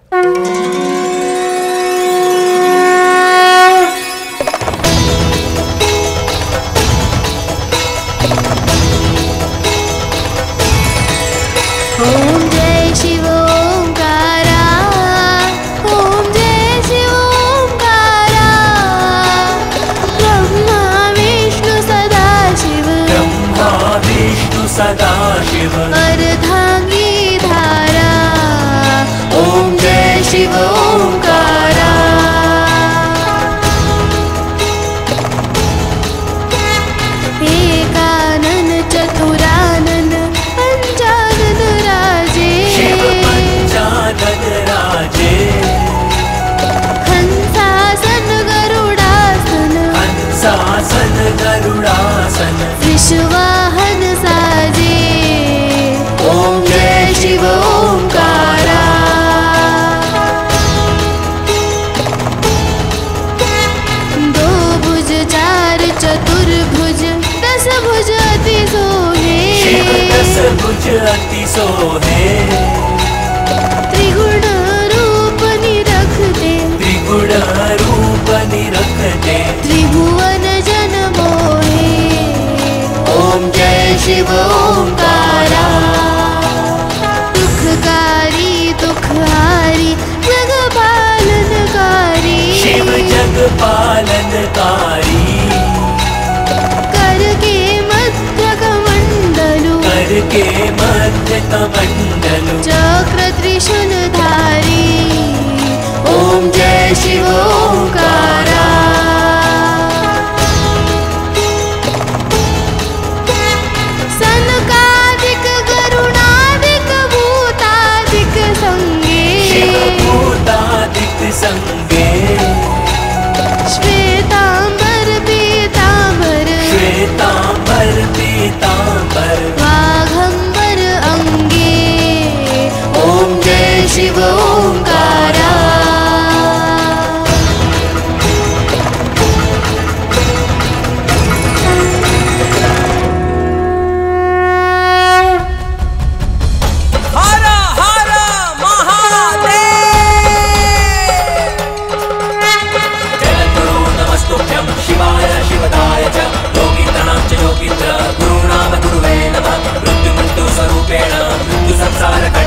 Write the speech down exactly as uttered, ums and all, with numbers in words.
सदाशिव अर्धांगी धारा। ओम जय शिव ओंकारा। एकानन चतुरानन पंचानन राजे। शिव पंचानन राजे। हंसासन गरुडासन। हंसासन गरुडासन। विश्ववाहन साजे। ओम जय शिव ओंकारा। दो भुज चार चतुर्भुज दस भुज अति सोहे। शिव दस भुज अति सोहे। त्रिगुण रूप निरखते। त्रिगुण रूप निरखते। त्रिभुवन जन मोहे। ओम जय शिव ओंकारा। दुखकारी दुखहारी जग पालनकारी। शिव जग पालनकारी। कर के मध्य कमंडलु। कर के मध्य कमंडलु। चक्र त्रिशूल धारी। ओम जय शिव ओंकारा। सनकादिक गरुणादिक भूतादिक संगे। शिव भूतादिक संगे। श्वेतांबर पीतांबर। श्वेतांबर पीतांबर। वाघंबर अंगे। ओम जय शिव ओंकारा। हर हर महादेव। जगद्गुरो नमस्तुभ्यं शिवाय शिवदाय च योगीन्द्राणां च योगीन्द्र गुरूणां गुरुवे नमः। मृत्युमृत्युस्वरूपेण मृत्युसंसारकण्टके